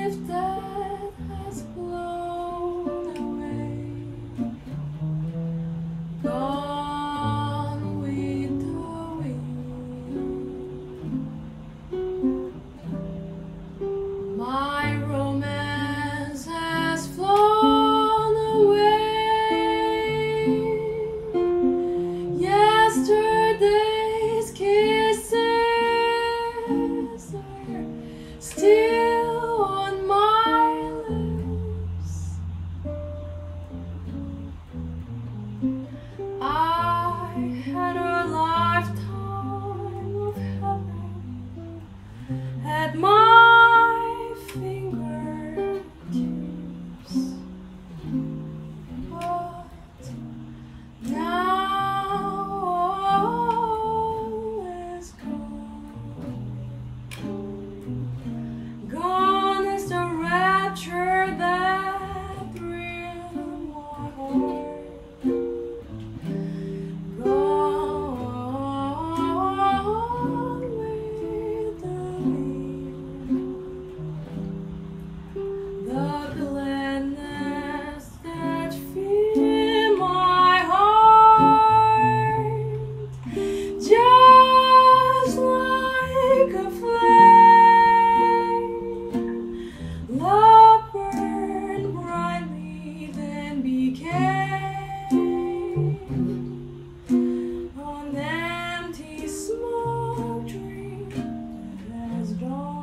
if that has blown away, gone with the wind. My romance has flown away. Yesterday's kisses are still on my lips. I had a lifetime of heaven at my fingertips, but now all is gone. Gone is the rapture that thrilled my heart. Gone with the wind. The gladness that filled my heart, just like a flame, love burned brightly, then became an empty smoke dream that has gone.